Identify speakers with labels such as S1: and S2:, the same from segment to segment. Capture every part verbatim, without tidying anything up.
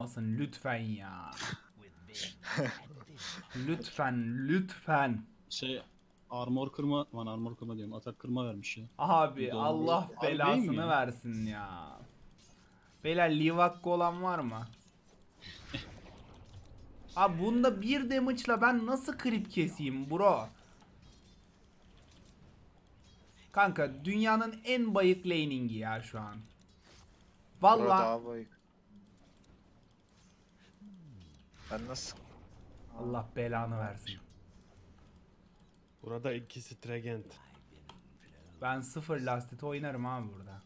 S1: Olmasın lütfen ya. Lütfen, lütfen.
S2: Şey armor kırma, man armor kırma diyorum. Atak kırma vermiş ya.
S1: Abi
S2: Doğru.
S1: Allah
S2: Harbi değil mi
S1: belasını
S2: ya?
S1: versin ya. Beyler Livakko olan var mı? Abi bunda bir damage'la ben nasıl creep keseyim bro? Kanka dünyanın en bayık laning'i ya şu an.
S3: Burada
S1: Valla
S3: daha bayık. Ben nasıl?
S1: Allah belanı versin.
S4: Burada ikisi Tregent.
S1: Ben sıfır lastit oynarım abi burada.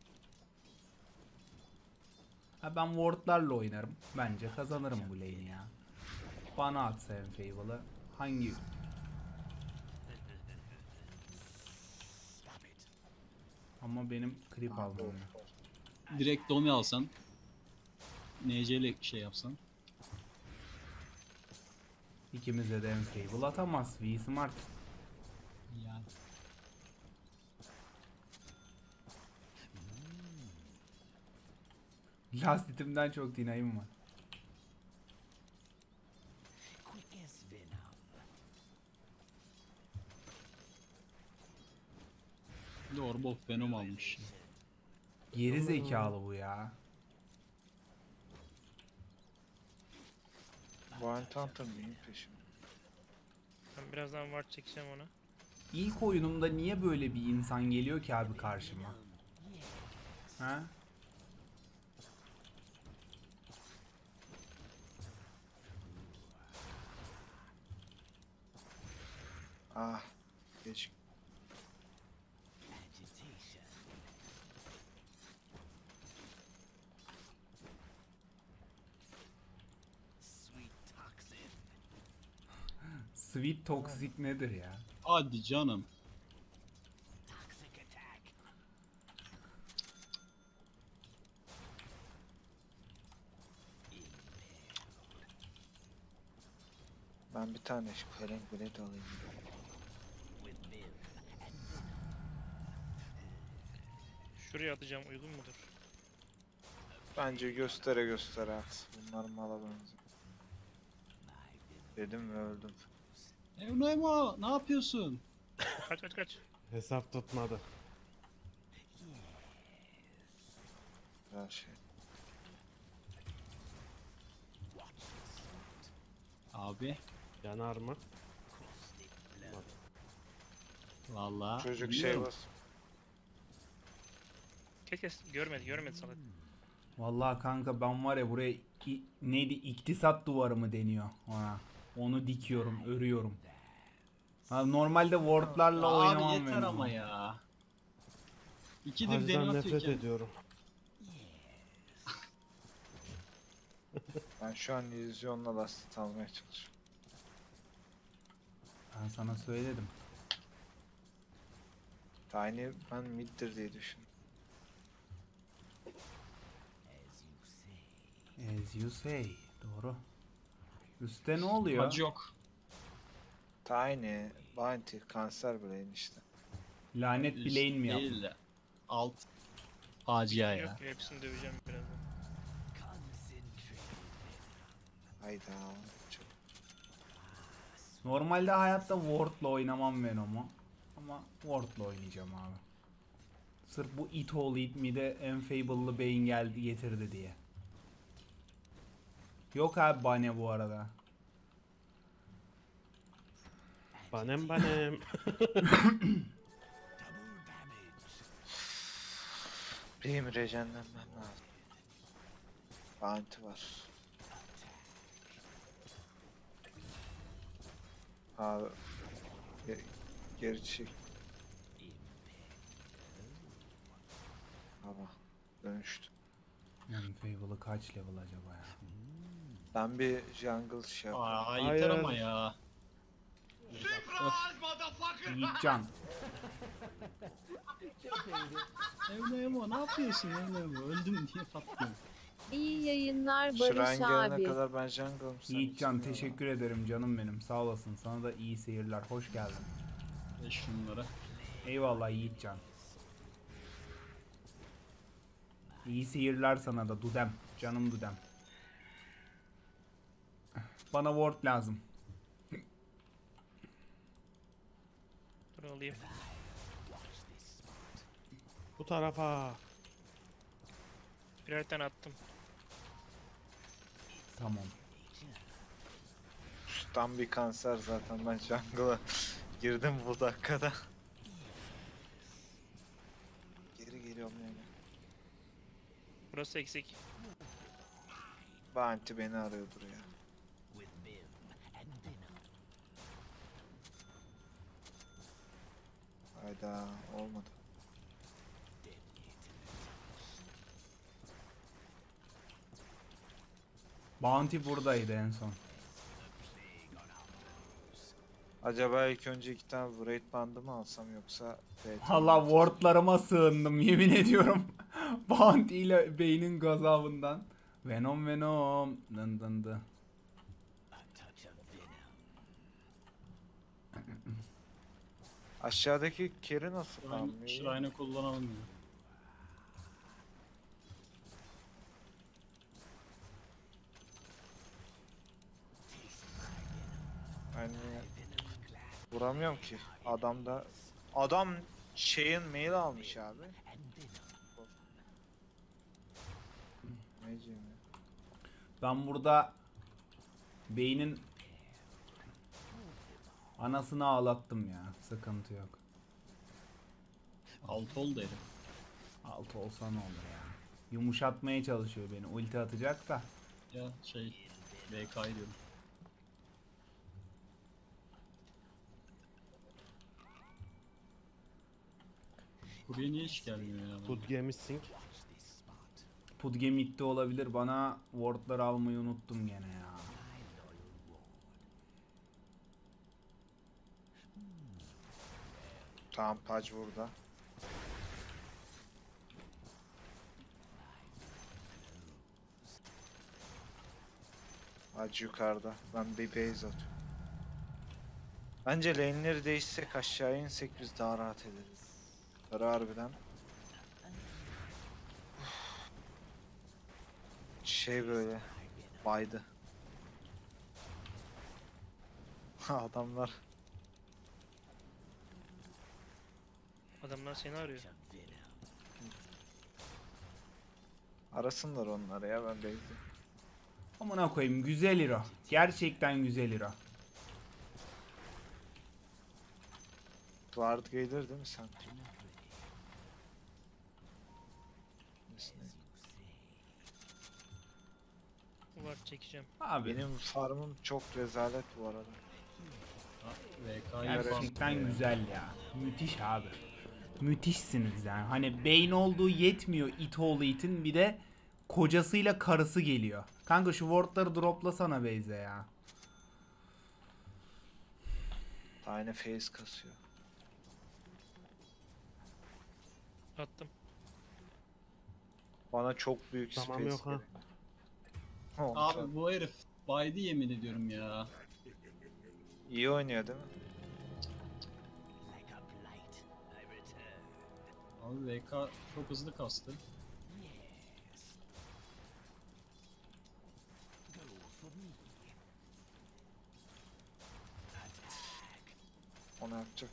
S1: Ha ben wardlarla oynarım. Bence kazanırım bu lane'i ya. Bana atsa Enfable'ı. Hangi? Ama benim creep almam lazım.
S2: Direkt Domi alsan. N C ile şey yapsan.
S1: İkimize de Enfable atamaz. V Smart.
S2: Yani.
S1: Lastitimden çok dinayım var.
S2: Bir de Orb of Venom almış.
S1: Geri zekalı bu ya.
S3: Wild Hunter mıyım peşim?
S5: Ben birazdan ward çekeceğim ona.
S1: İlk oyunumda niye böyle bir insan geliyor ki abi karşıma? Ha?
S3: Ah. Geç.
S1: Sweet Toxic nedir ya?
S2: Hadi canım.
S3: Ben bir tane şu kalem blade alayım.
S5: Şuraya atacağım, uygun mudur?
S3: Bence göstere göstere at. Bunlar mala benziyor. Dedim ve öldüm.
S2: Evnemo ne yapıyorsun?
S5: Kaç kaç kaç.
S4: Hesap tutmadı.
S3: Güzel şey.
S2: Abi.
S4: Yanar mı?
S2: Vallahi.
S3: Çocuk
S2: bilmiyorum.
S3: şey bas.
S5: Kes kes. Görmedi görmedi salak.
S1: Vallahi kanka ben var ya buraya i- neydi iktisat duvarı mı deniyor ona. Onu dikiyorum, örüyorum. Ha, normalde wardlarla
S2: Abi
S1: oynamam
S2: yeter
S1: ben
S2: ama
S1: onu.
S2: ya. İkidir
S4: Hacdan
S2: deni
S4: nefret
S2: atıyorken.
S4: ediyorum.
S3: Ben şu an illüzyonla lastik almaya çalışıyorum.
S1: Ben sana söyledim.
S3: Tiny ben middir diye düşündüm.
S1: As you say. Doğru. Üste ne oluyor?
S2: Hacı yok.
S3: Tiny, Bounty, kanser brain işte.
S1: Lanet bir lane mi yaptın?
S2: Değil de. Alt. Facia ya.
S5: Yok hepsini döveceğim birazdan.
S3: Hayda. Çok...
S1: Normalde hayatta wardla oynamam Venom'u. Ama wardla oynayacağım abi. Sırf bu it oğlu it mi de Enfable'lı beyin geldi getirdi diye. Yok abi bane bu arada.
S4: Banem banem.
S3: Benim rejenlenmem lazım. Bounty var. Abi. Ge geri çek. Baba. Dönüştü.
S1: Enfable'ı kaç level acaba ya?
S3: Ben bir jungle şey yapayım.
S2: Aa yeter
S4: Hayır.
S2: ama ya.
S1: Yiğitcan.
S2: Evnemo ne yapıyorsun Evnemo? Öldüm diye patlıyorum.
S6: İyi yayınlar
S3: Shrine
S6: Barış
S3: gelene
S6: abi.
S3: kadar ben jungle'ım. sen
S1: Yiğitcan
S3: içinde
S1: teşekkür ederim canım benim. Sağ olasın. Sana da iyi seyirler. Hoş geldin.
S2: Ve şunlara.
S1: Eyvallah Yiğitcan. İyi seyirler sana da Dudem. Canım Dudem. Bana ward lazım.
S5: Dur alayım.
S4: Bu tarafa.
S5: Birer tane attım.
S1: Tamam.
S3: Tam bir kanser zaten, ben jungle'a girdim bu dakikada. Geri geliyorum yani.
S5: Burası eksik.
S3: Bounty beni arıyordur ya. Hayda, olmadı.
S1: Bounty buradaydı en son.
S3: Acaba ilk önce iki tane Wraith bandı mı alsam yoksa Fate mi?
S1: Allah wardlarıma sığındım yemin ediyorum. Bounty ile beynin gazabından. Venom Venom. Dın dın dın.
S3: Aşağıdaki Keri nasıl
S2: Shrine,
S3: kalmıyor?
S2: Shrine'ı kullanalım ya.
S3: Yani vuramıyorum ki. Adam da adam şeyin mail almış abi. Neyci mi?
S1: Ben burada beynin anasını ağlattım ya. Sıkıntı yok.
S2: Altı oldu herif.
S1: Altı olsa ne olur ya. Yumuşatmaya çalışıyor beni. Ulti atacak da.
S2: Ya şey V K diyorum. Buraya niye hiç gelmiyor ya?
S4: Good yemişsin.
S1: Pudge midde olabilir. Bana wardları almayı unuttum gene ya.
S3: Tamam, Paj burada. Paj yukarıda. Ben bir base atıyorum. Bence lane'leri değişsek, aşağıya insek biz daha rahat ederiz. Sarı harbiden. Şey böyle baydı. Adamlar
S5: Adamlar seni arıyor.
S3: arasınlar onları ya, ben bekliyorum.
S1: Amına koyayım güzel hero. Gerçekten güzel hero.
S3: Ward gelir değil mi sen?
S5: Var çekeceğim.
S1: Abi
S3: Benim farmım çok rezalet bu arada.
S2: V K'yı
S1: gerçekten güzel ya. Müthiş abi. Müthişsiniz yani. Hani beyin olduğu yetmiyor it oğlu itin, bir de kocasıyla karısı geliyor. Kanka şu wardları droplasana Beyze ya.
S3: Tane face kasıyor.
S5: Attım.
S3: Bana çok büyük
S4: Tamam,
S3: space
S4: yok ha.
S3: gerekiyor. Olmuş
S2: Abi
S3: abi.
S2: bu herif baydı yemin ediyorum ya.
S3: İyi oynuyor değil mi?
S2: Abi V K çok hızlı kastı.
S3: Onu yapacak.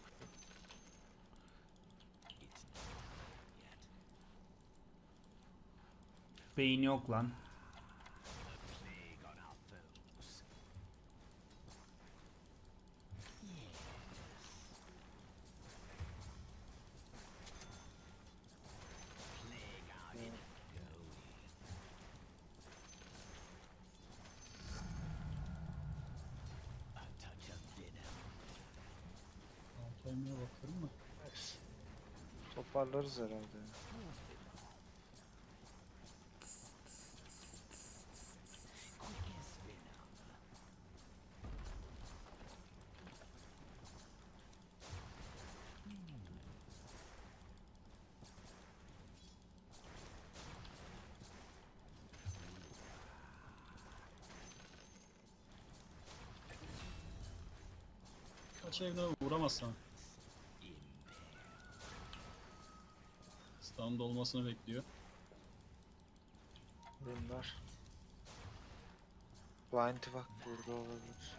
S1: Beyin yok lan.
S2: Altı olmaya bakıyorum da.
S3: Neyse. Toparlarız herhalde. ya.
S2: Kaç evde vuramazsan. Stand olmasını bekliyor.
S3: Bunlar. Bounty bak burada olabilir.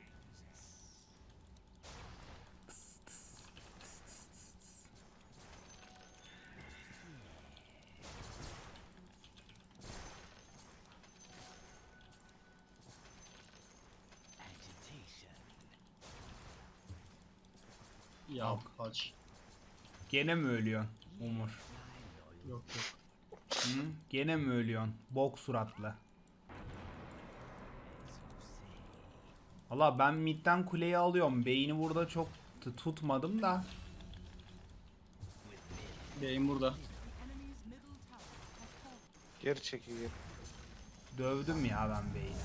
S2: Ya kaç.
S1: Gene mi ölüyorsun Umur?
S2: Yok yok.
S1: Hı? Gene mi ölüyorsun? Bok suratlı. Valla ben midden kuleyi alıyorum. Beyni burada çok t- tutmadım da.
S2: Beyim burada.
S3: Geri çekil geri.
S1: Dövdüm ya ben beyni.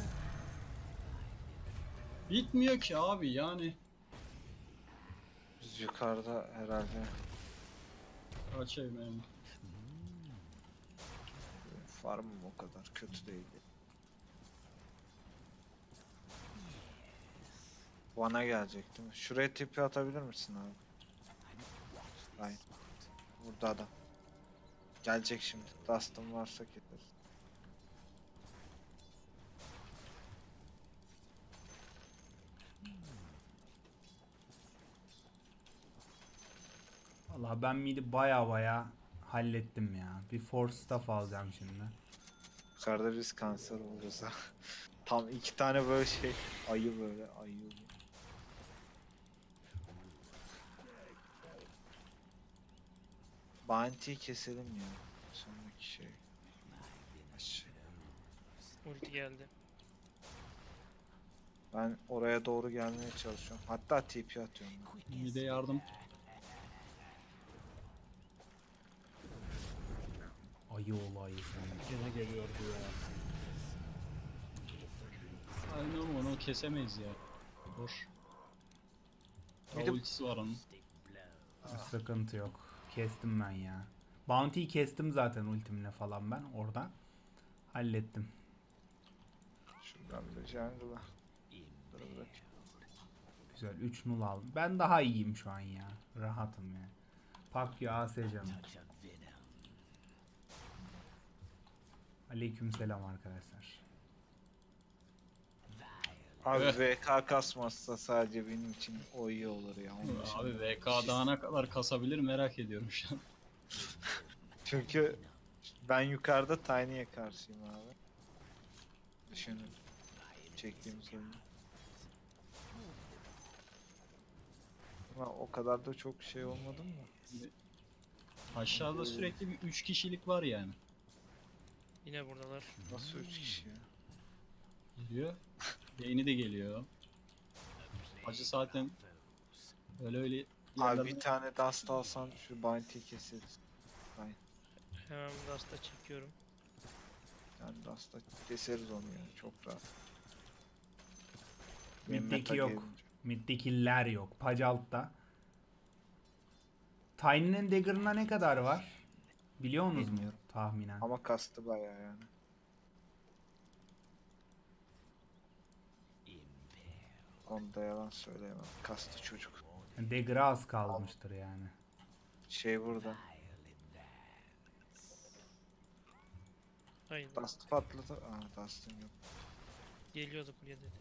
S2: Bitmiyor ki abi yani.
S3: Biz yukarıda herhalde
S2: Kaçayım benim.
S3: farmım o kadar kötü değildi. Bana gelecek değil mi? Şuraya tipi atabilir misin abi? Hayır. Burada adam. Gelecek şimdi. Dust'ım varsa keseriz.
S1: Valla ben midi baya baya hallettim ya. Bir force staff alacağım şimdi.
S3: Yukarıda biz kanser olacağız ha. Tam iki tane böyle şey. Ayı böyle ayı. Bounty'yi keselim ya. Sonraki şey. Aşağı.
S5: Ulti geldi.
S3: Ben oraya doğru gelmeye çalışıyorum. Hatta T P atıyorum. ben.
S2: Bir de yardım.
S1: Ayı olayı sen.
S4: Gene geliyordu ya.
S2: Aynen oğlum, onu kesemeyiz ya. Boş.
S3: Bir de-
S2: Ultisi var onun.
S1: Sıkıntı yok. Kestim ben ya. Bounty'yi kestim zaten ultimle falan ben orada. Hallettim.
S3: Şuradan bir jungle'a. Dur bırak.
S1: Güzel üç nul aldım. Ben daha iyiyim şu an ya. Rahatım ya. Pakyo A S canım. Aleykümselam arkadaşlar.
S3: Abi
S2: Evet.
S3: V K kasmazsa sadece benim için o iyi olur ya. Onun dışında-
S2: Abi V K daha ne kadar kasabilir merak ediyorum şu an.
S3: Çünkü ben yukarıda Tiny'ye karşıyım abi. Düşünün. Çektiğimiz oyunu. Ama o kadar da çok şey olmadı mı?
S2: Aşağıda sürekli bir üç kişilik var yani.
S5: Yine buradalar.
S3: Nasıl üç kişi ya?
S2: Geliyor. Beyni de geliyor. Acı zaten öyle öyle
S3: Abi
S2: yerlerde-
S3: bir tane dust alsan şu bounty'yi keseriz.
S5: Hemen Dust'a çekiyorum.
S3: Yani dust'la keseriz onu yani çok rahat. Benim
S1: Middeki
S3: meta
S1: yok.
S3: gelince.
S1: Middekiler yok. Pacalt'ta. Tiny'nin dagger'ına ne kadar var? Biliyor musunuz mu
S3: Bilmiyorum.
S1: tahminen?
S3: Ama kastı bayağı yani. Onda yalan söyleyemem. Kastı çocuk.
S1: Dagger'a az kalmıştır yani.
S3: Şey burada.
S5: Hayır.
S3: Dust patladı. Aa Dust'ın yok.
S5: Geliyordu buraya dedi.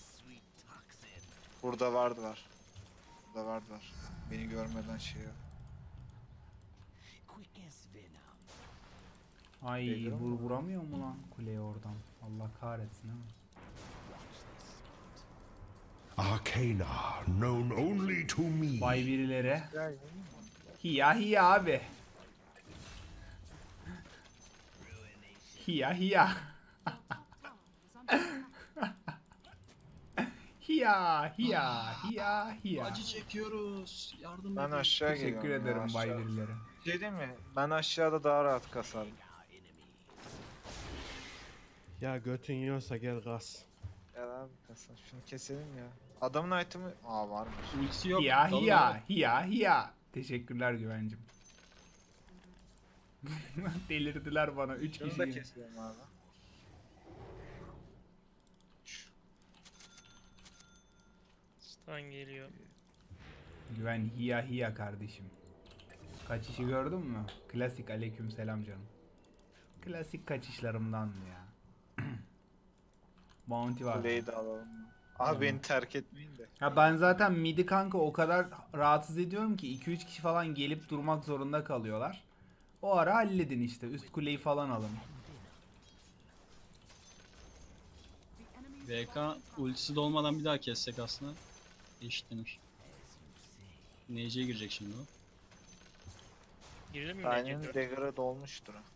S3: Burada vardı var. Burada vardı var. Beni görmeden şey yap.
S1: Ay
S3: Dagger'a
S1: vur
S3: mı?
S1: vuramıyor mu lan kuleye oradan? Allah kahretsin ha.
S7: Arcana, known only to me.
S1: Bay birilere.
S3: Ya yeni mi?
S1: Hiya hiya abi. Hiya hiya. Hiya hiya hiya hiya.
S2: Acı çekiyoruz. Yardım
S3: Ben
S2: edin.
S3: aşağı
S1: Teşekkür
S3: geliyorum ya,
S1: ederim bay
S3: aşağı.
S1: birilere.
S3: Şey değil mi? Ben aşağıda daha rahat kasarım.
S4: Ya götün yiyorsa gel gaz.
S3: Gel abi kasar. Şunu keselim ya. Adamın item'i... Aa varmış.
S2: Ultisi yok.
S1: Hiya
S2: dalın
S1: hiya
S2: abi.
S1: hiya hiya. Teşekkürler güvencim. Delirdiler bana üç
S3: Şunu da
S1: kişi.
S3: keselim abi.
S5: Stun geliyor.
S1: Güven hiya hiya kardeşim. Kaçışı gördün mü? Klasik aleykümselam canım. Klasik kaçışlarımdan ya. Bounty var.
S3: Kuleyi de alalım. Abi beni terk etmeyin de.
S1: Ya ben zaten midi kanka o kadar rahatsız ediyorum ki iki üç kişi falan gelip durmak zorunda kalıyorlar. O ara halledin işte. Üst kuleyi falan alın.
S2: V K ultisi de olmadan bir daha kessek aslında eşitlenir. N C'ye girecek şimdi o.
S5: Girelim mi?
S3: Aynen
S5: Bence?
S3: dagger'ı dolmuştur. ha.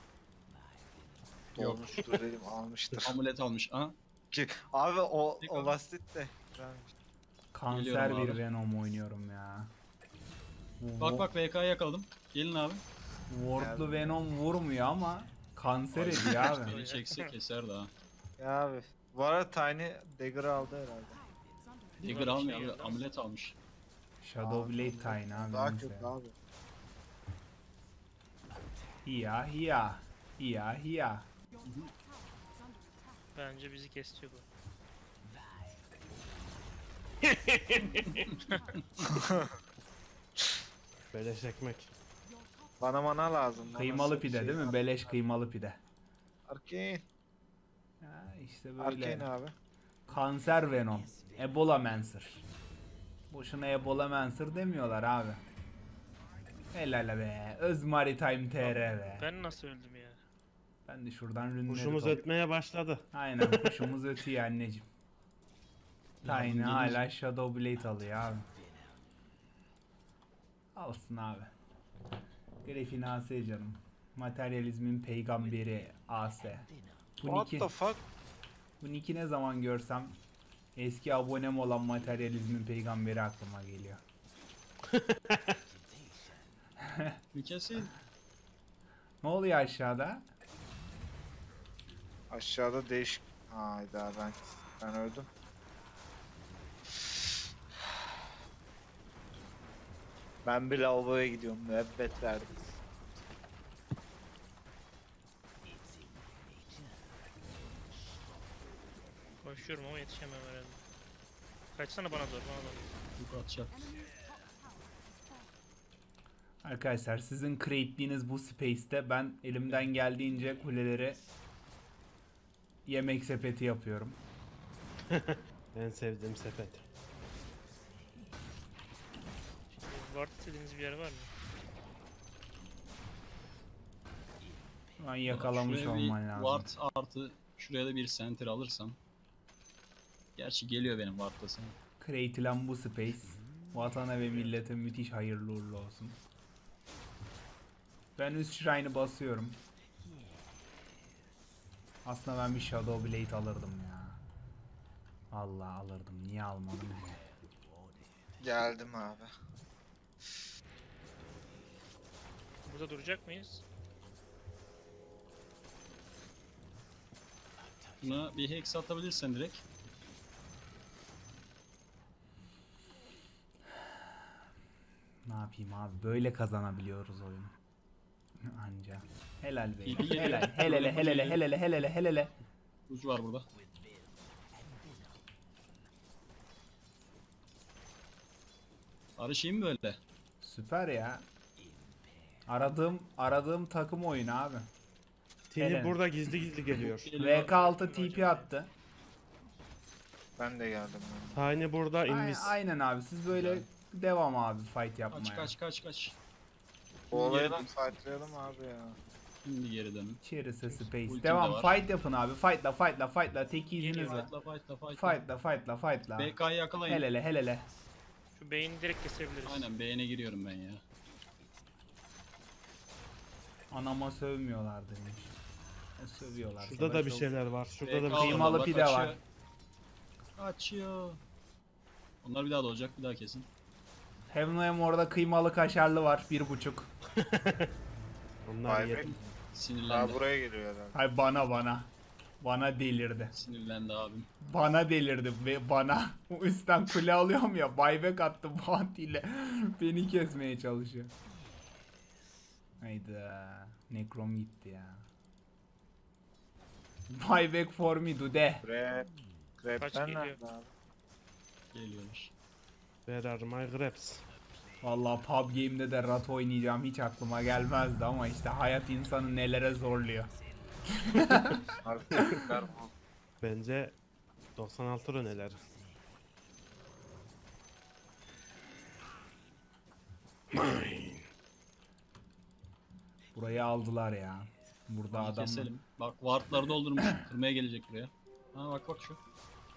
S2: Yok.
S3: Dolmuştur dedim almıştır.
S2: Amulet almış. Aha.
S3: Ki- Abi o
S2: Tek
S3: o
S2: adam.
S3: basit de. güzelmiş.
S1: Kanser
S2: Geliyorum
S1: bir
S2: abi.
S1: Venom oynuyorum ya.
S2: Bak bak V K'yı yakaladım. Gelin abi.
S1: Wardlu Venom vurmuyor ama kanser ediyor abi.
S2: Beni çekse keser daha.
S3: Ya abi. Bu arada Tiny dagger'ı aldı herhalde.
S2: Dagger
S5: bir şey
S2: almıyor abi.
S5: geldi.
S2: Amulet almış.
S1: Shadow Blade Tine abi.
S3: Daha
S1: neyse.
S3: kötü abi.
S1: Hiya hiya. Hiya hiya.
S5: Bence bizi kesiyor bu.
S4: Beleş ekmek.
S3: Bana mana lazım. bana
S1: Kıymalı
S3: bir
S1: pide
S3: şey
S1: değil mi?
S3: var.
S1: Beleş kıymalı pide.
S3: Arcane.
S1: Ya işte böyle.
S3: Arcane abi.
S1: Kanser Venom. Ebola Mancer. Boşuna Ebola Mancer demiyorlar abi. Helal be. Öz Maritime T R be.
S5: Ben nasıl öldüm ya?
S1: Ben de şuradan rünleri
S4: Kuşumuz
S1: toplayayım.
S4: ötmeye başladı.
S1: Aynen kuşumuz ötüyor anneciğim. Tiny
S2: gelince-
S1: hala Shadow Blade alıyor abi. Alsın abi. Grefin A S canım. Materyalizmin peygamberi A S. Bu
S3: What
S1: Nick'i
S3: the fuck?
S1: bu Nick'i ne zaman görsem eski abonem olan materyalizmin peygamberi aklıma geliyor.
S2: Bir kesin.
S1: Ne oluyor aşağıda?
S3: Aşağıda değişik. Hayda ben ben öldüm. Ben bir lavaboya gidiyorum. Müebbet verdim.
S5: Koşuyorum ama yetişemem herhalde. Kaçsana bana doğru, bana doğru.
S2: Bu atacak.
S1: Arkadaşlar sizin create'liğiniz bu space'te ben elimden geldiğince kuleleri yemek sepeti yapıyorum.
S4: En sevdiğim sepet.
S5: Ward istediğiniz bir yer var mı?
S1: Şu an yakalamış
S2: Şuraya bir
S1: olman lazım.
S2: Ward artı şuraya da bir center alırsam. Gerçi geliyor benim ward'da sana.
S1: Create'len bu space vatana ve millete müthiş hayırlı uğurlu olsun. Ben üst shrine'ı basıyorum. Aslında ben bir Shadow Blade alırdım ya. Allah alırdım. Niye almadım ki?
S3: Geldim abi.
S5: Burada duracak mıyız?
S2: Buna bir hex atabilirsen direkt.
S1: Ne yapayım abi? Böyle kazanabiliyoruz oyunu. Anca. Helal be.
S2: İyi bir geliyor.
S1: Helal. Helele helele helele helele helele.
S2: Ucu var burada. Arışayım böyle.
S1: Süper ya. Aradığım aradığım takım oyunu abi.
S4: Tini
S1: Helal.
S4: burada gizli gizli geliyor.
S1: V K altı T P attı.
S3: Ben de geldim. Ben. de.
S4: Tiny burada
S1: Ay-
S4: invis.
S1: aynen abi. Siz böyle devam abi fight yapmaya.
S2: Kaç kaç kaç kaç.
S3: Bu olayı da fightlayalım abi ya.
S2: Şimdi geri dönün.
S1: Cheris'e space.
S2: Ultim
S1: Devam
S2: de var.
S1: fight yapın abi. Fightla fightla fightla. Tek iziniz var.
S2: Fightla fightla fightla.
S1: Fightla fightla fightla.
S2: B K'yı yakalayın.
S1: Helele helele.
S5: Şu beyni direkt kesebiliriz.
S2: Aynen B'ye giriyorum ben ya.
S1: Anama sövmüyorlar demiş. E, sövüyorlar.
S4: Şurada da
S1: Savaş
S4: bir
S1: olsun.
S4: şeyler var. Şurada da bir
S2: B K
S4: şey
S1: Kıymalı
S2: orada, bak,
S1: pide var.
S2: açıyor. Açıyor. Onlar bir daha doğacak, bir daha kesin.
S1: Heaven'ım orada kıymalı kaşarlı var. Bir buçuk.
S4: Onlar
S3: Vay be.
S4: yet.
S2: Sinirlendi.
S3: Daha buraya geliyor herhalde.
S1: Hay bana bana. Bana delirdi.
S2: Sinirlendi abim.
S1: Bana delirdi ve bana. O üstten kule alıyorum ya. Buyback attı bounty ile. Beni kesmeye çalışıyor. Hayda. Necrom gitti ya. Buyback for me dude.
S3: Grab.
S5: Kaç
S3: Grab'den
S5: geliyor?
S3: nerede abi?
S2: Geliyorlar.
S4: Where are my grapes?
S1: Vallahi pub game'de de rat oynayacağım hiç aklıma gelmezdi ama işte hayat insanı nelere zorluyor.
S3: Artık bu.
S4: Bence doksan altı röneler.
S1: Burayı aldılar ya. Burada
S2: Bunu
S1: adam
S2: keselim. Bak wardları doldurmuş. Kırmaya gelecek buraya. Ha bak bak şu.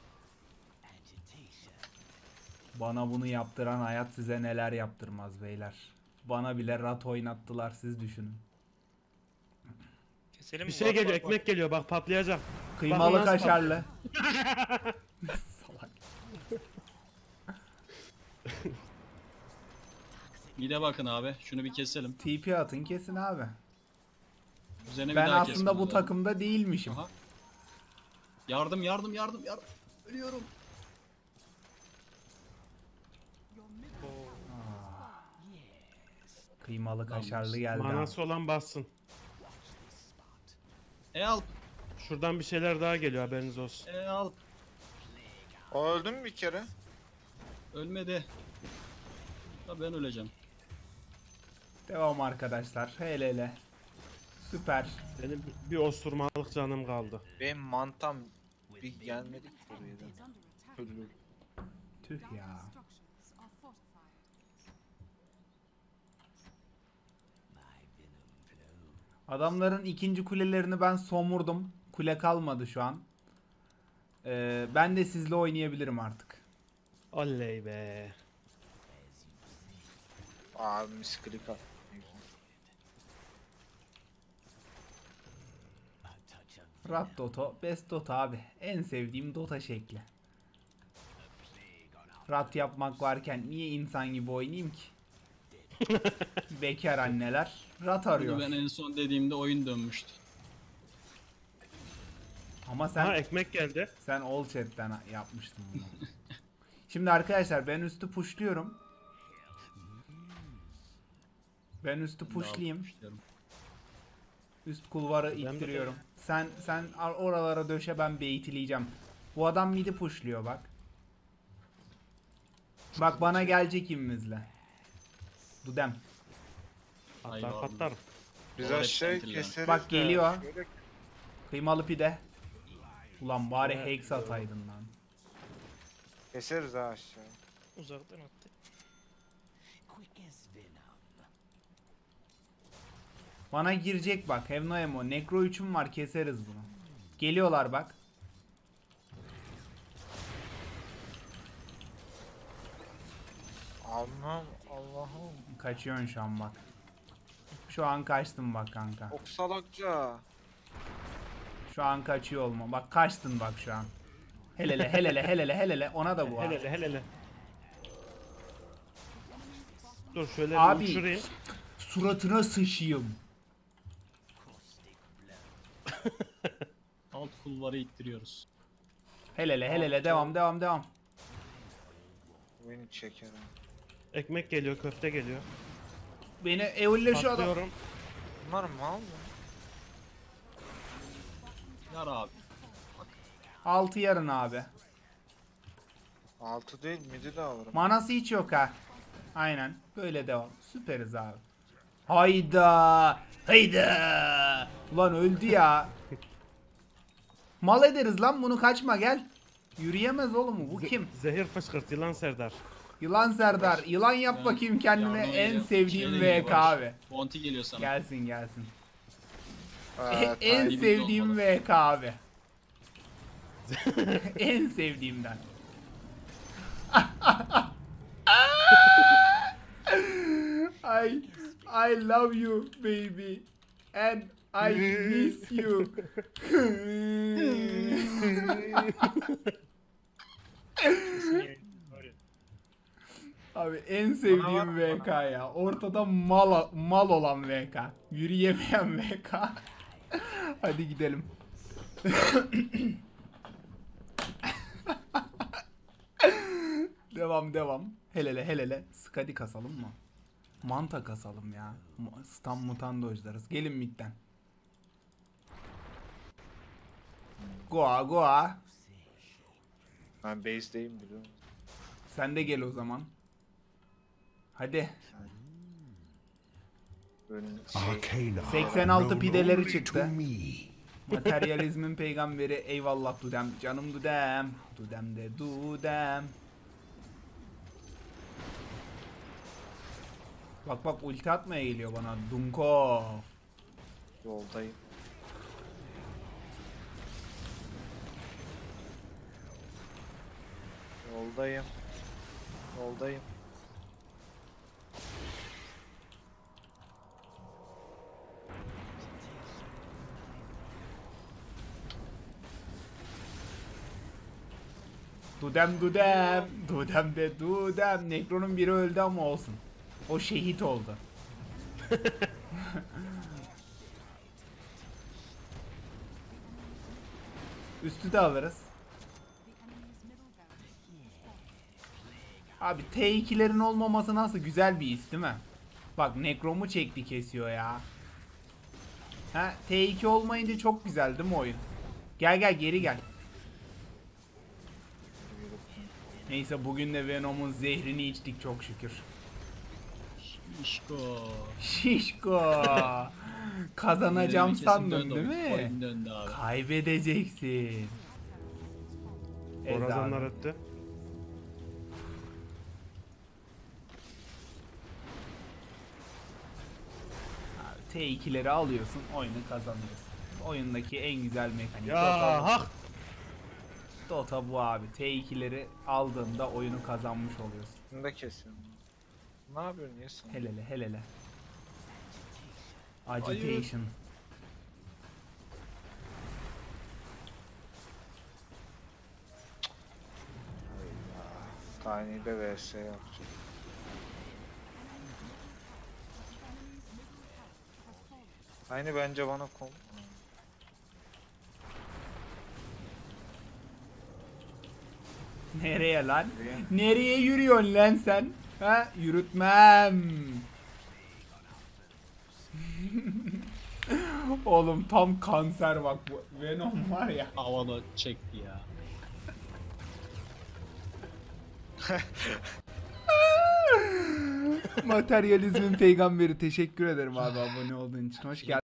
S1: bana bunu yaptıran hayat size neler yaptırmaz beyler. Bana bile rat oynattılar, siz düşünün.
S5: Keselim
S4: Bir
S5: mi?
S4: şey
S5: Bak,
S4: geliyor,
S5: bak, bak.
S4: ekmek geliyor bak patlayacak.
S1: Kıymalı
S4: nasıl
S1: kaşarlı. Salak.
S2: Bir de bakın abi. Şunu bir keselim.
S1: T P atın kesin abi.
S2: Üzerine bir
S1: Ben
S2: daha
S1: aslında
S2: kesmemiz
S1: bu
S2: lazım.
S1: takımda değilmişim.
S2: Aha. Yardım yardım yardım yardım. Ölüyorum.
S1: Kıymalı kaşarlı geldi. abi.
S4: Manası olan bassın.
S2: Help.
S4: Şuradan bir şeyler daha geliyor haberiniz olsun.
S2: Help.
S3: O öldü mü bir kere?
S2: Ölmedi. Ya ben öleceğim.
S1: Devam arkadaşlar. Hele hele. Süper.
S4: Benim bir osurmalık canım kaldı.
S3: Benim mantam bir gelmedi ki buraya da. Hüllül.
S1: Tüh ya. Adamların ikinci kulelerini ben somurdum. Kule kalmadı şu an. Ee, ben de sizle oynayabilirim artık.
S4: Oley be.
S3: Abi misklik at.
S1: Rat Doto, Best Dota abi. En sevdiğim Dota şekli. Rat yapmak varken niye insan gibi oynayayım ki? Bekar anneler rat arıyor.
S2: Bunu ben en son dediğimde oyun dönmüştü.
S1: Ama sen
S4: Ha ekmek geldi.
S1: sen all chat'ten yapmıştın bunu. Şimdi arkadaşlar ben üstü pushluyorum. Ben üstü pushlayayım.
S2: Pushluyorum.
S1: Üst kulvarı
S4: Ben de-
S1: ittiriyorum. Sen sen ar- oralara döşe, ben baitleyeceğim. Bu adam midi pushluyor bak. Bak bana gelecek imizle. Dudem.
S2: Hayır
S4: Atlar
S2: abi.
S4: patlar.
S3: Biz
S2: Doğru,
S3: aşağı
S2: hepsini
S3: keseriz
S1: Bak
S3: de
S1: geliyor.
S3: şöyle
S1: Kıymalı pide. Ulan bari
S4: Evet.
S1: hex ataydın lan.
S3: keseriz ha aşağı.
S5: Uzaktan attı.
S1: Bana girecek bak. Have no ammo. Necro üçüm var, keseriz bunu. Geliyorlar bak.
S3: Allah'ım Allah'ım.
S1: Kaçıyorsun şu an bak. Şu an kaçtın bak kanka.
S3: Çok salakça.
S1: Şu an kaçıyor olma. Bak kaçtın bak şu an. Helele helele helele helele ona da bu
S4: Hele
S1: abi.
S4: hele hele hele. Dur şöyle
S1: Abi.
S4: bir uçurayım.
S1: Suratına sıçayım.
S2: Alt kulvarı ittiriyoruz.
S1: Helele helele devam devam devam.
S3: Beni çeker ha.
S4: Ekmek geliyor, köfte geliyor.
S1: Beni evulle şu adam.
S4: Patlıyorum.
S3: Bunlar mal mı?
S2: Yar abi.
S1: Altı yarın abi.
S3: Altı değil midi de alırım.
S1: Manası hiç yok ha. Aynen. Böyle devam. Süperiz abi. Hayda. Hayda. Ulan öldü ya. Mal ederiz lan bunu, kaçma gel. Yürüyemez oğlum bu kim?
S4: Zehir fışkırt, yılan Serdar.
S1: Yılan Serdar. Yılan yap
S2: Ben
S1: bakayım kendine,
S2: yardım
S1: en
S2: edeceğim.
S1: sevdiğim
S2: Şeyle
S1: V
S2: geliyor
S1: K
S2: Barış.
S1: abi.
S2: Bounty geliyor sana.
S1: Gelsin gelsin.
S3: Aa,
S1: E- en
S3: Tayyip.
S2: Tayyip
S1: sevdiğim
S2: olmalı.
S1: V K abi. En sevdiğimden. I I love you baby and I miss you.
S5: Kesin yayın. Öyle.
S1: Abi en
S3: Bana var
S1: sevdiğim
S3: mı
S1: V K ya. Ortada mal mal olan V K. Yürüyemeyen V K. Hadi gidelim. Devam devam. Helele helele. Skadi kasalım mı? Manta kasalım ya. Ma- Stun mutan dojlarız. Gelin midden. Goa goa.
S3: Ben base'deyim biliyorum.
S1: Sen de gel o zaman. Hadi.
S3: Böyle şey.
S7: Arcana
S1: seksen altı
S7: known
S1: pideleri
S7: only
S1: çıktı.
S7: to me.
S1: Materyalizmin peygamberi, eyvallah Dudem. Canım Dudem. Dudem de Dudem. Bak bak ulti atmaya geliyor bana. Dunko.
S3: Yoldayım. Yoldayım. Yoldayım.
S1: Dudem Dudem. Dudem de Dudem. Necron'un biri öldü ama olsun. O şehit oldu. Üstü de alırız. Abi T iki'lerin olmaması nasıl güzel bir his değil mi? Bak Necron'u çekti kesiyor ya. Ha T iki olmayınca çok güzel değil mi oyun? Gel gel geri gel. Neyse bugün de Venom'un zehrini içtik çok şükür.
S2: İşko.
S1: Şişko. Kazanacağım
S2: Kesin
S1: sandım
S2: döndü
S1: değil
S2: oyun.
S1: mi?
S2: Oyun döndü abi.
S1: Kaybedeceksin.
S4: Borazanlar
S1: Ezan.
S4: öttü.
S1: T iki'leri alıyorsun, oyunu kazanıyorsun. Oyundaki en güzel mekanik. Dota,
S4: Ya
S1: bu.
S4: hak.
S1: Dota bu abi. T iki'leri aldığında oyunu kazanmış oluyorsun.
S3: Bunu da kesiyorum. Ne yapıyorsun niye sen?
S1: Helele helele. Agitation.
S3: Tiny'de V S yapacak. Tiny bence bana kom...
S1: Nereye lan?
S3: Nereye?
S1: Nereye yürüyorsun lan sen? Ha? Yürütmem. Oğlum tam kanser bak bu. Venom var ya.
S2: Havada çekti ya.
S1: Materyalizmin peygamberi, teşekkür ederim abi abone olduğun için. Hoş geldin.